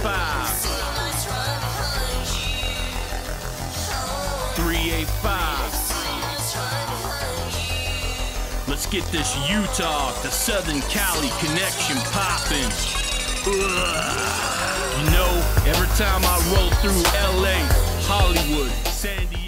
385. Let's get this Utah to Southern Cali connection poppin'. You know, every time I roll through LA, Hollywood, San Diego.